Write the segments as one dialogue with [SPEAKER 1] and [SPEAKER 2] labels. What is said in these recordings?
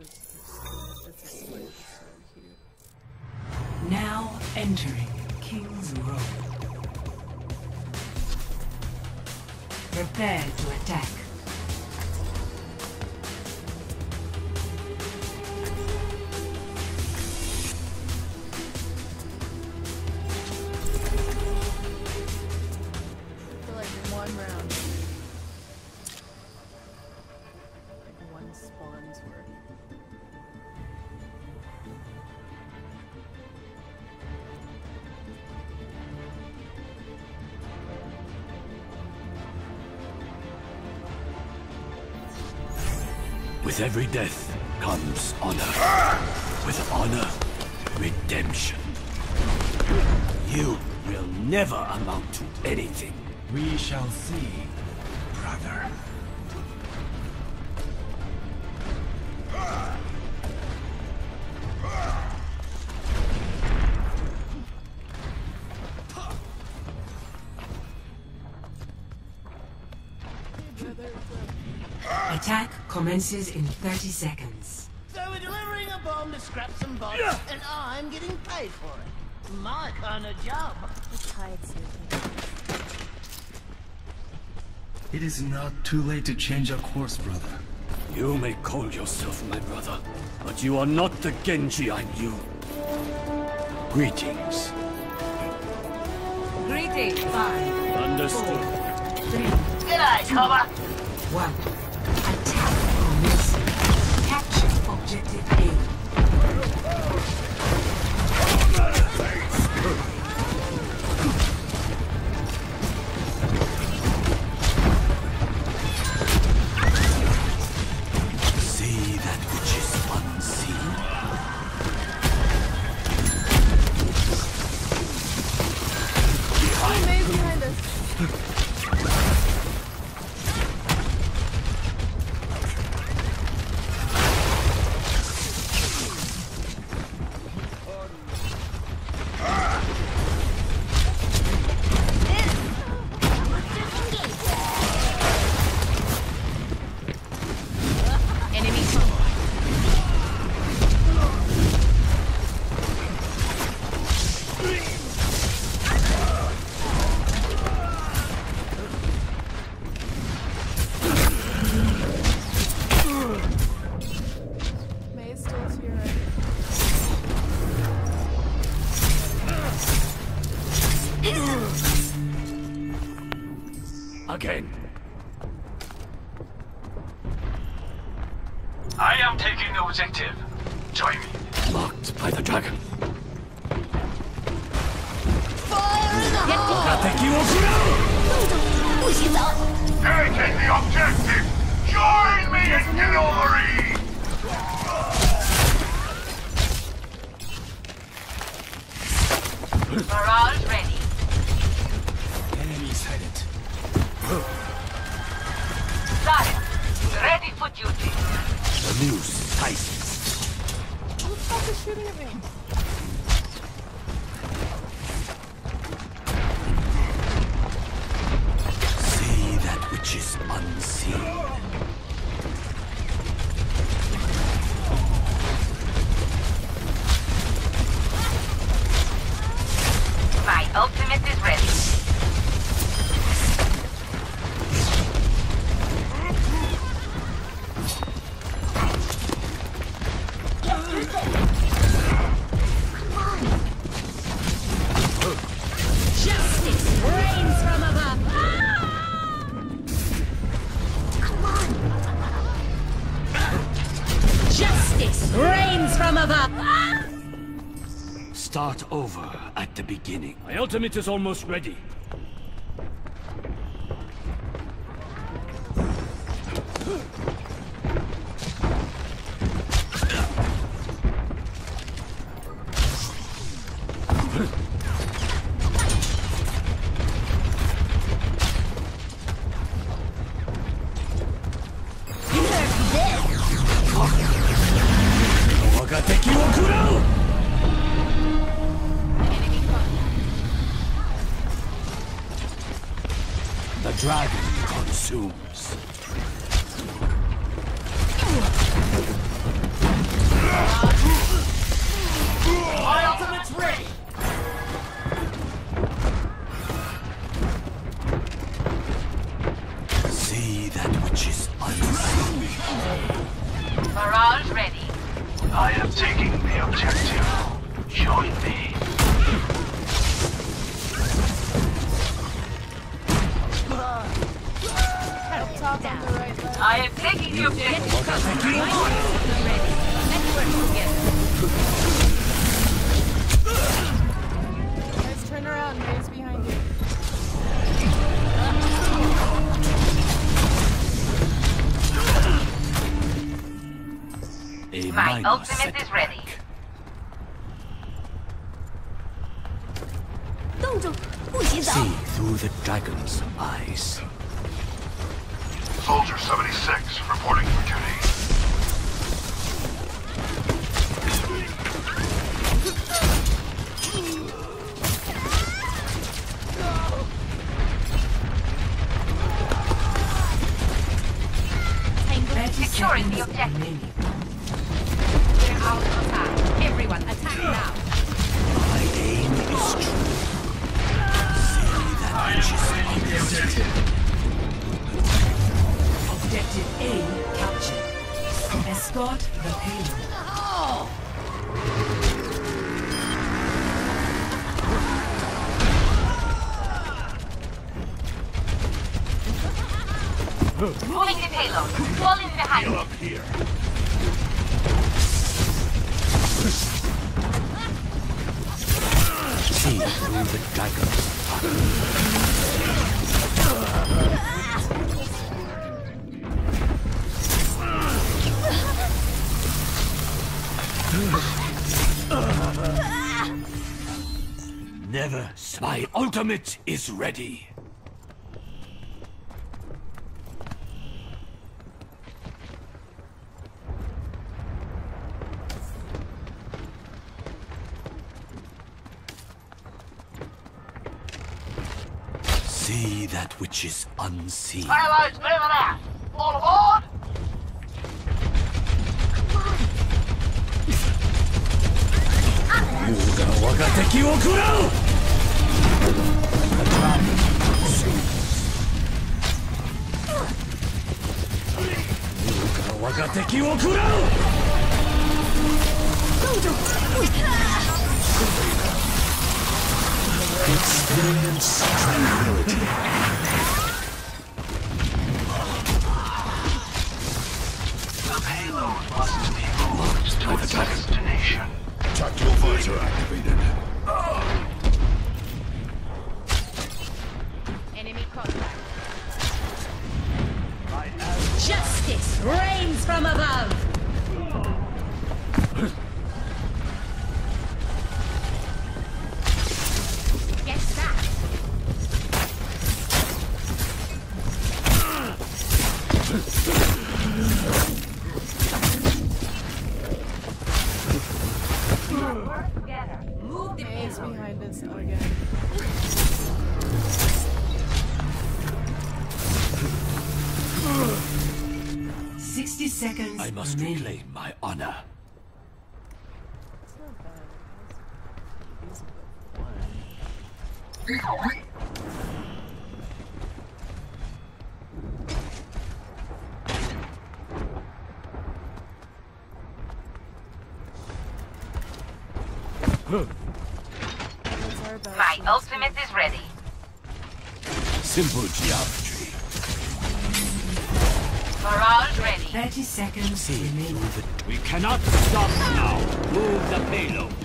[SPEAKER 1] It's a slave. It's so cute.
[SPEAKER 2] Now entering King's Row. Prepare to attack.
[SPEAKER 1] For like one round. Like one spawn's worth.
[SPEAKER 3] With every death comes honor. With honor, redemption. You will never amount to anything.
[SPEAKER 4] We shall see, brother.
[SPEAKER 2] Attack commences in 30 seconds.
[SPEAKER 5] So we're delivering a bomb to scrap some bots, and I'm getting paid for it. My kind of job.
[SPEAKER 1] The tides
[SPEAKER 4] It is not too late to change our course, brother.
[SPEAKER 3] You may call yourself my brother, but you are not the Genji I knew. Greetings.
[SPEAKER 2] Greetings. 5,
[SPEAKER 3] Understood.
[SPEAKER 2] 3,
[SPEAKER 5] G'day, cover.
[SPEAKER 2] 1. Attack commencing. Capture objective A.
[SPEAKER 3] See that which is unseen.
[SPEAKER 1] Oh, May's behind us.
[SPEAKER 5] Enemy convoy.
[SPEAKER 1] May is still to your right.
[SPEAKER 3] Again.
[SPEAKER 6] I am taking the objective. Join me.
[SPEAKER 3] Marked by the dragon.
[SPEAKER 6] Taking the objective. Join me in glory.
[SPEAKER 5] Barrage ready.
[SPEAKER 4] Enemy sighted.
[SPEAKER 5] Sire, ready for duty.
[SPEAKER 3] The news tight.
[SPEAKER 1] Who the fuck is shooting at me?
[SPEAKER 3] See that which is unseen.
[SPEAKER 5] My ultimate is ready. Justice reigns from above. Justice reigns from above.
[SPEAKER 3] Start over at the beginning. My ultimate is almost ready. The dragon consumes. that which is unseen.
[SPEAKER 7] Barrage ready.
[SPEAKER 6] I am taking the objective. Join me.
[SPEAKER 1] Up top on the right left.
[SPEAKER 7] I am taking the objective. Ready. Let's work together.
[SPEAKER 1] Guys, turn around. May's behind you.
[SPEAKER 3] A
[SPEAKER 7] My
[SPEAKER 3] minor
[SPEAKER 7] ultimate is ready.
[SPEAKER 3] setback.
[SPEAKER 8] 冻住，不许走！
[SPEAKER 3] See through the dragon's eyes.
[SPEAKER 6] Soldier 76, reporting for duty.
[SPEAKER 7] Securing the objective. We're out of attack. Everyone, attack now.
[SPEAKER 3] My aim is true. See that which is unseen.
[SPEAKER 2] Objective A captured. Escort the payload.
[SPEAKER 7] Moving the payload. Fall in behind me.
[SPEAKER 6] Up here.
[SPEAKER 3] See through the dragon's eyes. Never. My ultimate is ready. See that which is unseen.
[SPEAKER 6] Payload's moving out. All aboard.
[SPEAKER 3] 我が敵を食らう。我が敵を食らう。
[SPEAKER 4] Experience tranquility.
[SPEAKER 6] The payload must be moved to its destination. Tactical visor activated.
[SPEAKER 7] Enemy contact.
[SPEAKER 8] Justice reigns from above.
[SPEAKER 7] Get that. Work together. Move the
[SPEAKER 1] May's
[SPEAKER 7] payload.
[SPEAKER 1] behind us again.
[SPEAKER 2] 60 seconds
[SPEAKER 3] I must
[SPEAKER 2] remaining.
[SPEAKER 3] reclaim my honor.
[SPEAKER 1] It's not bad. It's fun. That's our best.
[SPEAKER 7] My ultimate is ready.
[SPEAKER 3] Simple geometry.
[SPEAKER 7] Barrage ready.
[SPEAKER 2] 30 seconds
[SPEAKER 3] See
[SPEAKER 2] remaining.
[SPEAKER 3] through the... We cannot stop now. Move the payload.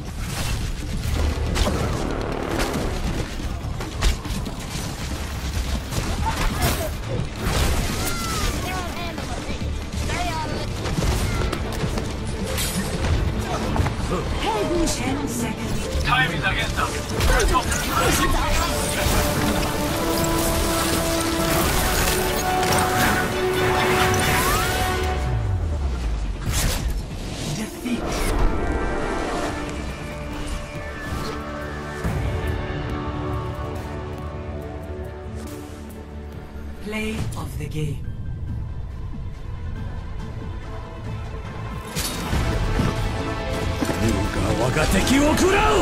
[SPEAKER 2] Hey, 10 seconds.
[SPEAKER 6] Time is against us.
[SPEAKER 2] Defeat. Play of the game.
[SPEAKER 3] Nuga 我が敵を食らう。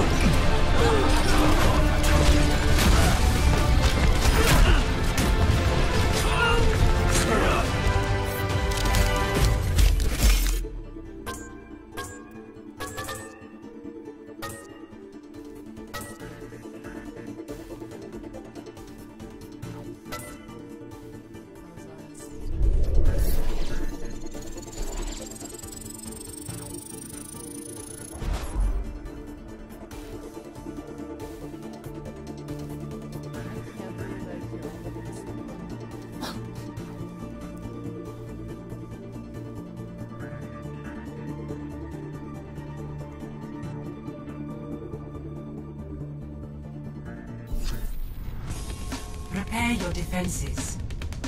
[SPEAKER 2] your defenses.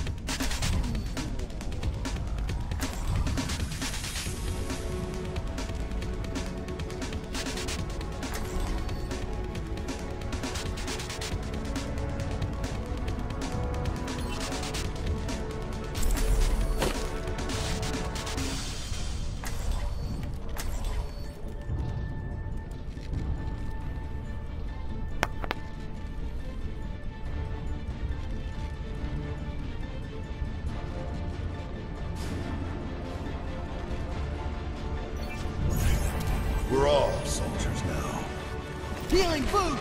[SPEAKER 3] We're all soldiers now.
[SPEAKER 5] Healing food!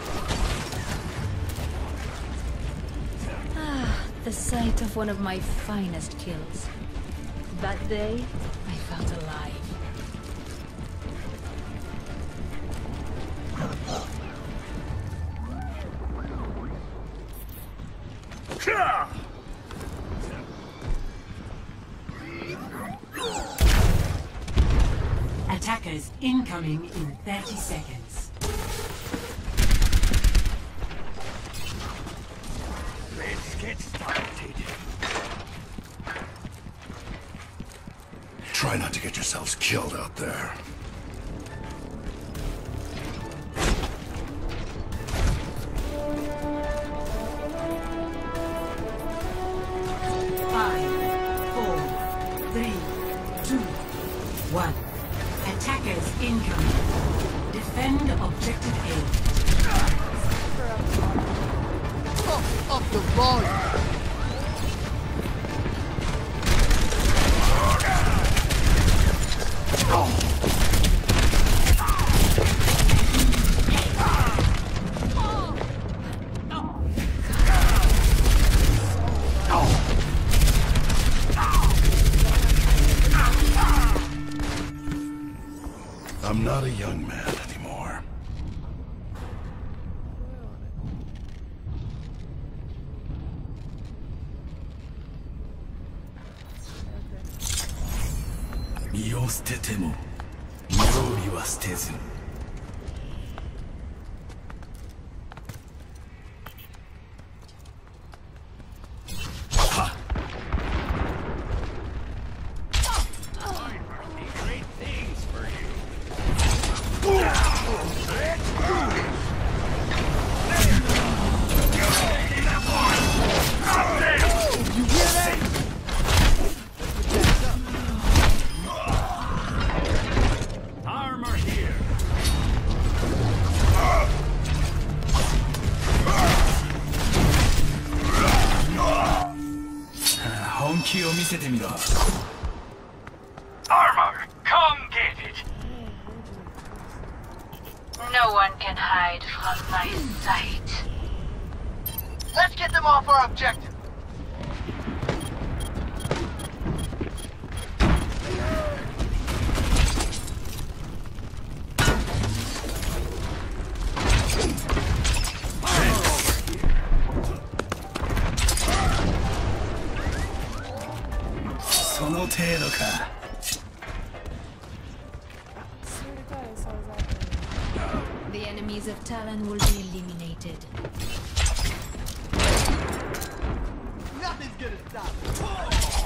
[SPEAKER 8] Ah, the sight of one of my finest kills. That day, I felt alive.
[SPEAKER 2] Attackers incoming in 30 seconds.
[SPEAKER 3] Let's get started. Try not to get yourselves killed out there.
[SPEAKER 2] Attackers incoming. Defend objective A.
[SPEAKER 5] Up the volume!
[SPEAKER 3] I'm not a young man anymore.
[SPEAKER 4] 身を捨てても料理は捨てず。本気を見せてみろ。
[SPEAKER 6] Armor, come get it!
[SPEAKER 7] No one can hide from my sight.
[SPEAKER 5] Let's get them off our objective!
[SPEAKER 8] The enemies of Talon will be eliminated.
[SPEAKER 5] Nothing's gonna stop us!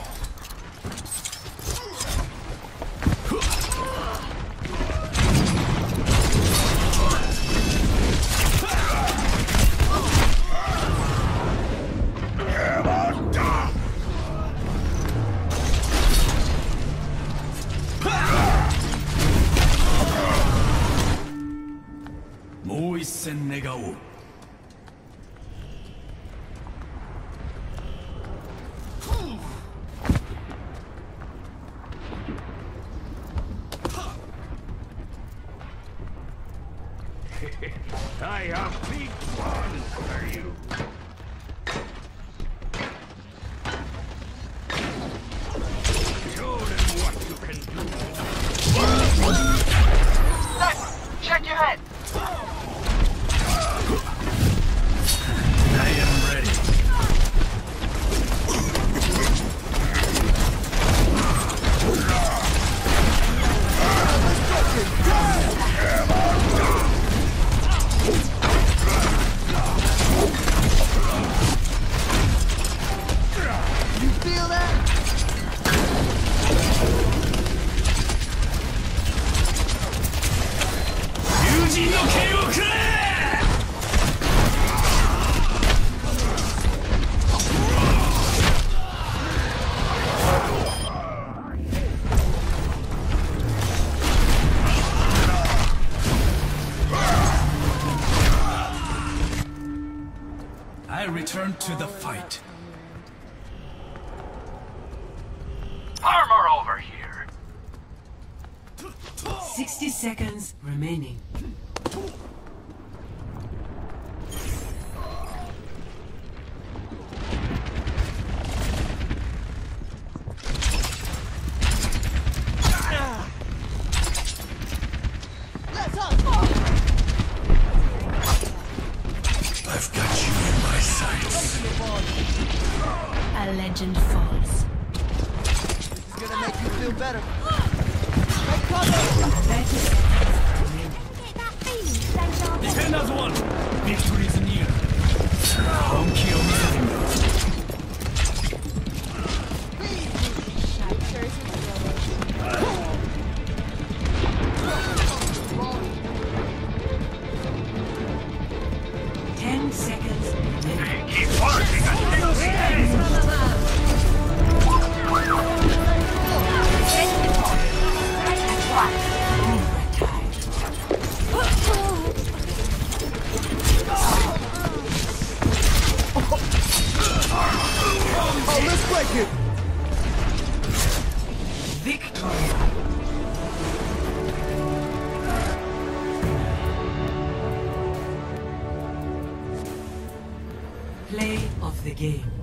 [SPEAKER 6] I have big plans for you. Show them what you can do.
[SPEAKER 5] Sniper, check your head!
[SPEAKER 4] I am ready. Return to the fight.
[SPEAKER 6] Armor over here.
[SPEAKER 2] 60 seconds remaining.
[SPEAKER 4] I've got you in my sights.
[SPEAKER 8] A legend falls.
[SPEAKER 5] It's gonna make you feel better. Take cover!
[SPEAKER 2] 30 seconds remaining.
[SPEAKER 4] Defenders won. Victory is near. Honkyを見せてみろ。
[SPEAKER 6] Keep marching until the end.
[SPEAKER 5] Oh, let's break it!
[SPEAKER 2] Victory. Play of the game.